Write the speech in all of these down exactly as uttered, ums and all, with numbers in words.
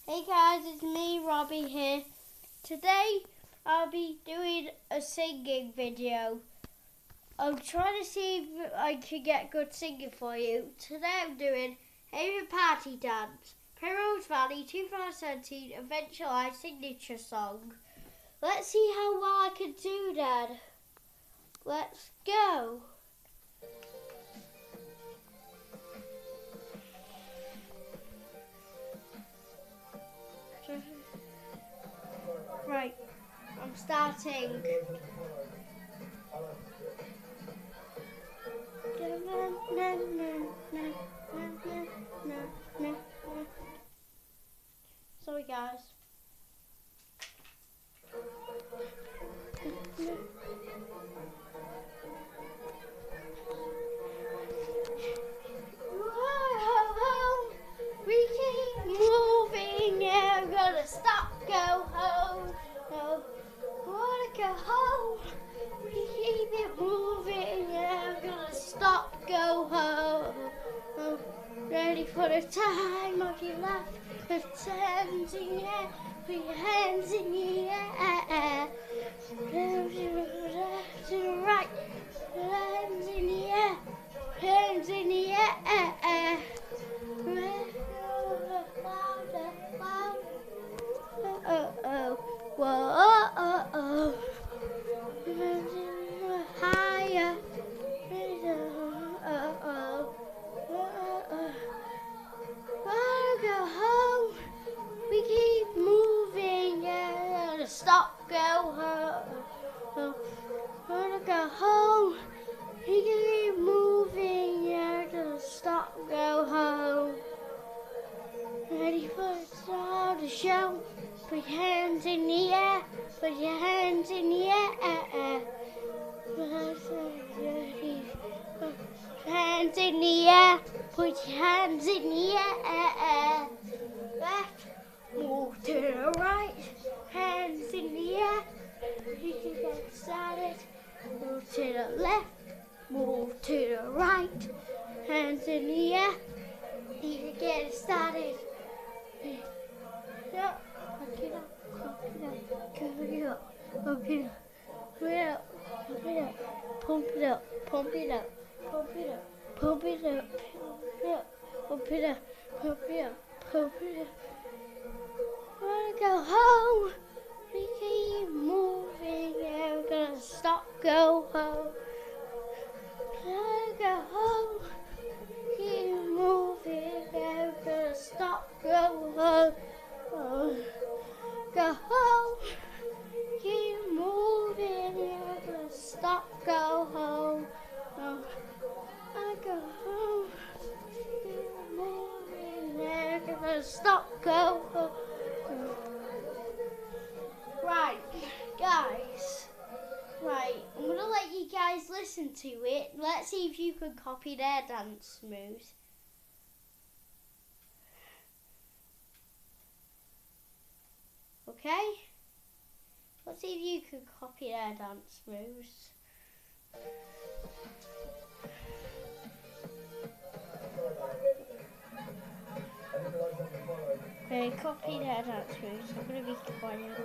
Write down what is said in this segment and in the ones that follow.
Hey guys, it's me, Robbie here. Today I'll be doing a singing video. I'm trying to see if I can get good singing for you. Today I'm doing Haven Party Dance, Primrose Valley twenty seventeen Adventure Life signature song. Let's see how well I can do that. Let's go. Right, I'm starting. Sorry guys. Whoa, we keep moving, yeah, we're gonna stop, go home. No, wanna go home. We keep it moving, yeah, we're gonna stop, go home. Oh, ready for the time of your life. Put your hands in the air, put your hands in the air. To the right, hands in the air, hands in the air. Uh oh, whoa, oh, oh, oh. Higher, uh oh, uh oh. Wanna go home? We keep moving, yeah. Stop, go home. Wanna go home? We keep moving, yeah. Stop, go home. Ready for the start of the show? Put your hands in the air. Put your hands in the air. Put your hands in the air. Put your hands in the air. Left, move to the right. Hands in the air. You can get started. Move to the left. Move to the right. Hands in the air. You can get started. Yeah. Pump it up, pump it up, pump it up, pump it up, pump it up, pump it up, pump it up, pump it up, pump it up, pump it up, pump it up. Wanna go home? We keep moving, yeah, we're gonna stop, go home. Wanna go home? Keep moving, yeah, we're gonna stop, go home. Oh. Go home, keep moving, yeah, gonna stop, go home. Oh, I go home, keep moving, yeah, gonna stop, go home. Right, guys, right, I'm gonna let you guys listen to it. Let's see if you can copy their dance moves. Okay, let's see if you can copy their dance moves. Okay, copy their dance moves. I'm going to be quiet.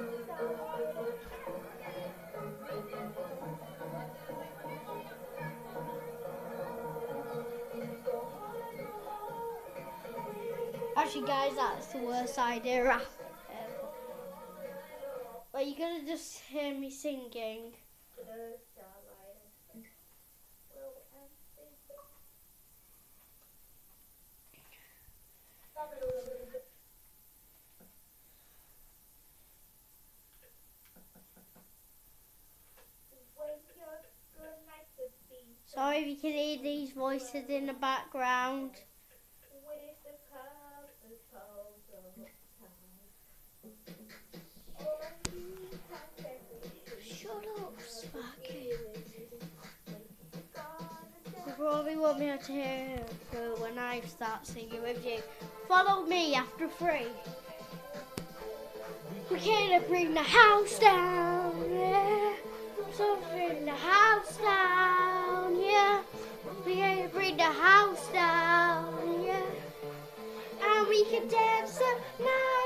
Actually, guys, that's the worst idea ever. Well, you're gonna just hear me singing. Sorry if you can hear these voices in the background. Shut up, Sparky. You probably won't be able to hear it when I start singing with you. Follow me after three. We're gonna bring the house down, yeah. So bring the house down, yeah. We're gonna bring the house down, yeah. And we can dance the night.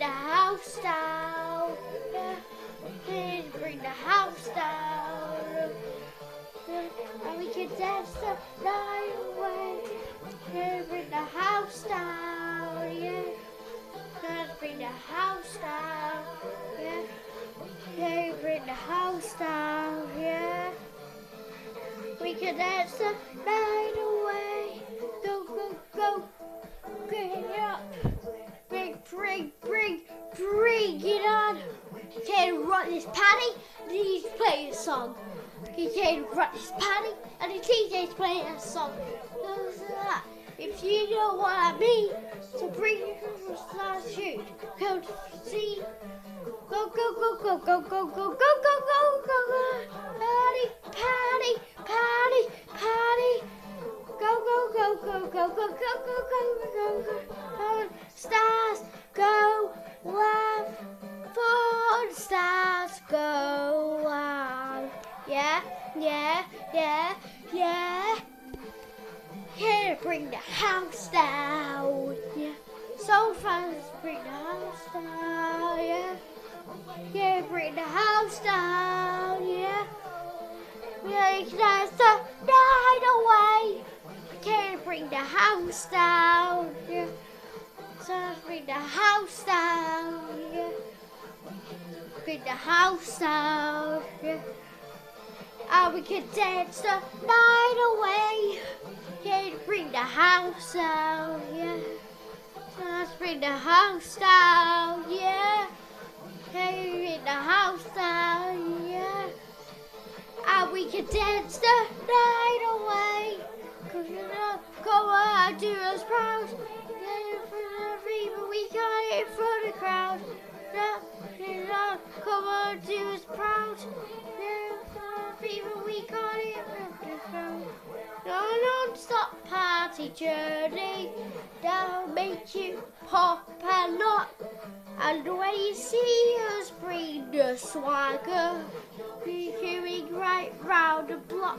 the house down. Yeah. Can you bring the house down? Yeah. And we can dance the night away. Can you bring the house down? Yeah. Can you bring the house down? Yeah. Can you bring the house down? Yeah. We can dance the night away. Go, go, go. Get up. Bring, bring, bring, bring it on. You can't run this party. The D J's playing a song. You can't run this party. And the D J's playing a song. If you know what I mean, so bring your stars shoot. Go to see. Go, go, go, go, go, go, go, go, go, go, go, go. Party, party, party, party. Go, go, go, go, go, go, go, go, go, go, go. Fun stars go wild. Fun stars go wild. Yeah, yeah, yeah, yeah. Here to bring the house down. Yeah. So fun to bring the house down. Yeah. Yeah, bring the house down. Yeah. Yeah, you can dance the night away. Can't bring the house down, yeah. So let's bring the house down, yeah. Bring the house down, yeah. And we can dance the night away. Can't bring the house down, yeah. So let's bring the house down, yeah. Can't bring the house down, yeah. And we can dance the night away. Cause you know, come on, do us proud. Yeah, in front of people, we got it in front of the crowd. Yeah, you know, come on, do us proud. Yeah, in front of people, we got it in front of the crowd. No non-stop party journey that'll make you pop and lock. And when you see us bring the swagger, we're hearing right round the block.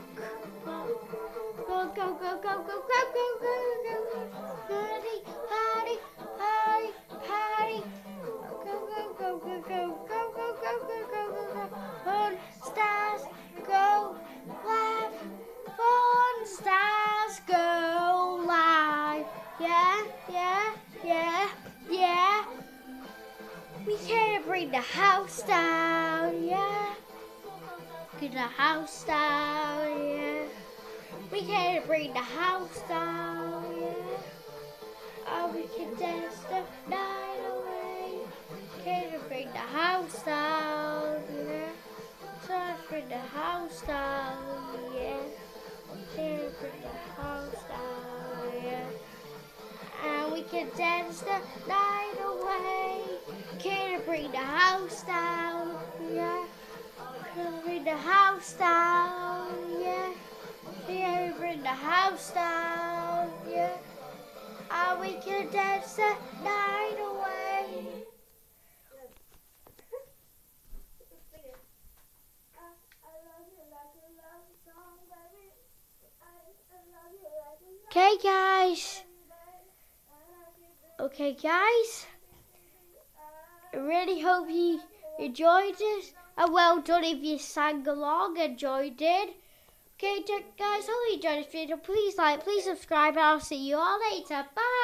Go, go, go, go, go, go, go, go, go. Party, party, party, party. Go, go, go, go, go, go, go, go, go, go, go, go. Fun stars go live. Fun stars go live. Yeah, yeah, yeah, yeah. We can't bring the house down, yeah. Bring the house down, yeah. We can't bring the house down, yeah. Oh, we can dance the night away. Can't bring the house down, yeah. So let's bring the house down, yeah. Can't bring the house down, yeah. And we can dance the night away. Can't bring the house down, yeah. Can't bring the house down, yeah. Yeah, we bring the house down, yeah. And we can dance the night away. Okay, guys. Okay, guys. I really hope you enjoyed it. And well done if you sang along and joined in. Okay, guys, hope you enjoyed this video. Please like, please subscribe, and I'll see you all later. Bye.